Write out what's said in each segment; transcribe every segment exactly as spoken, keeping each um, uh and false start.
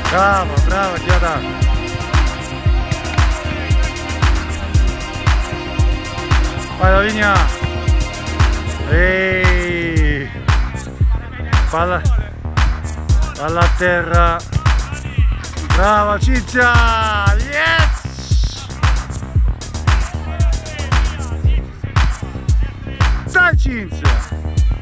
Brava, brava Chiara. Vai Lavinia. Ehi. Palla. Palla a terra. Brava Cinzia. Yes. Dai Cinzia.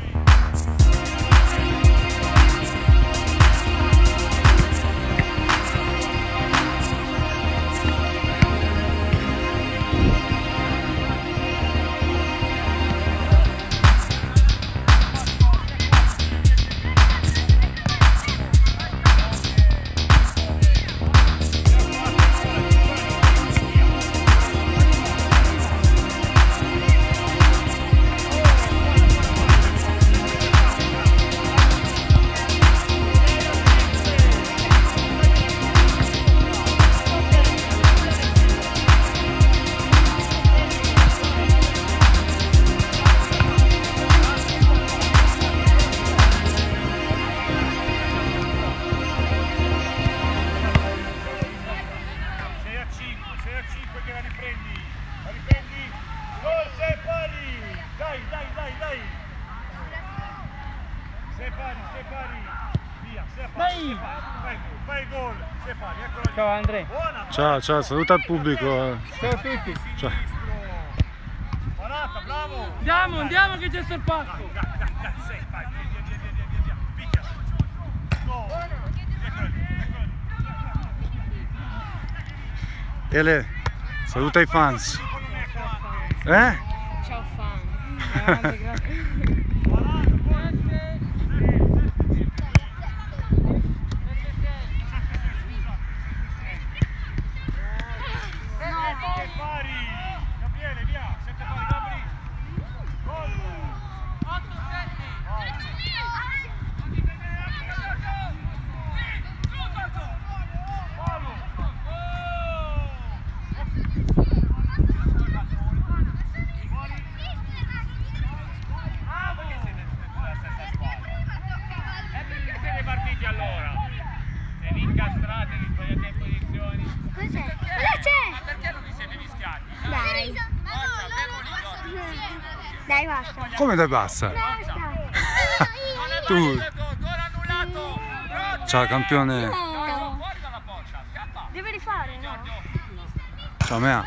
Ciao Andrea. Ciao, ciao, saluta il pubblico. Ciao a tutti. Ciao. Andiamo, andiamo che c'è sul palco. Ele, saluta i fans. Eh? Ciao fan. Grande, grande. Dai, basta. Come dai passa? Tu. Ciao campione. No. Deve rifare, no? Ciao Mea.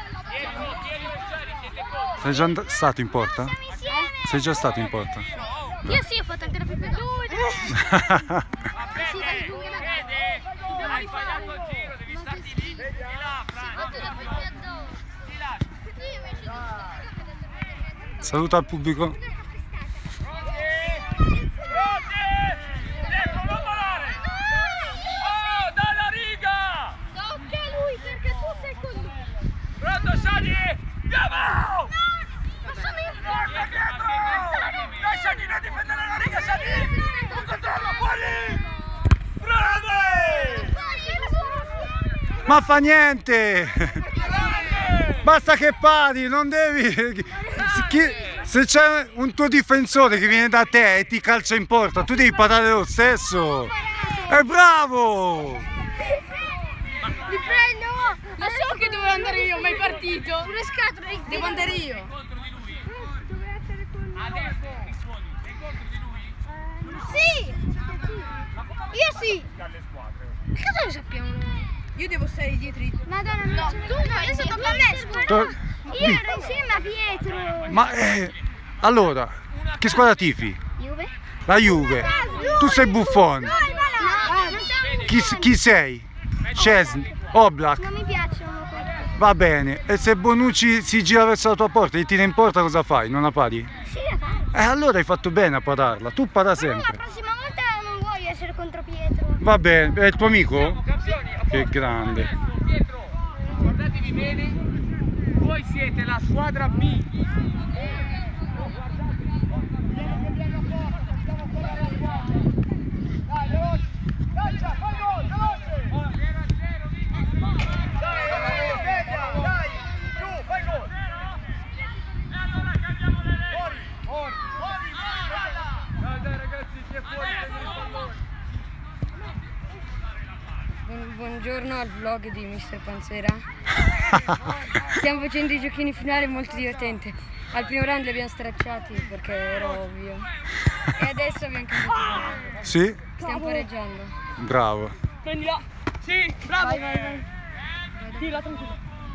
Sei già stato in porta? Sei già stato in porta? Io sì, ho fatto anche la più per lui. Hai sbagliato il giro, devi starti lì, di là, Saluta al pubblico. Ma fa niente! Basta che pari, non devi... Se c'è un tuo difensore che viene da te e ti calcia in porta, tu devi parare lo stesso! È bravo! Li prendo! Ma so che dovevo andare io, ma è partito! Sulle scatole! Devo andare io! Adesso ti suoni, sei contro di lui? Sì! Io sì! Cosa lo sappiamo? Io devo stare dietro di te. Madonna, no, tu no, io sono a me, però io ero insieme a Pietro. Ma eh, allora, che squadra tifi? Juve? La Juve. Tu sei Buffon. No, non siamo Chi, chi sei? Szczesny, Oblak. Non mi piacciono questi. Va bene. E se Bonucci si gira verso la tua porta e ti tira in porta, cosa fai? Non la pari? Sì, la paro. Eh, allora hai fatto bene a pararla. Tu para Però sempre. la prossima volta non voglio essere contro Pietro. Va bene. È il tuo amico? Campioni, Che grande. Pietro, guardatevi bene, voi siete la squadra B. uno al vlog di mister Panzera. Stiamo facendo i giochini finali, molto divertente. Al primo round li abbiamo stracciati perché era ovvio. E adesso abbiamo cambiato. Sì? Stiamo pareggiando. Bravo. Prendila. Sì, bravo. Vai, vai, vai. Tira, tranquillo.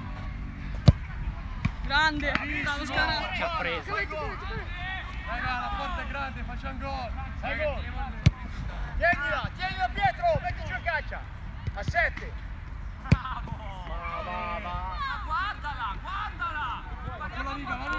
Grande, bravo Scala. Ci ha preso. Raga, la porta è grande, facciamo gol. Fai gol. Tienila, tienila Pietro, mettici a caccia. A sette. Bravo. Guardala, guardala. La riga, la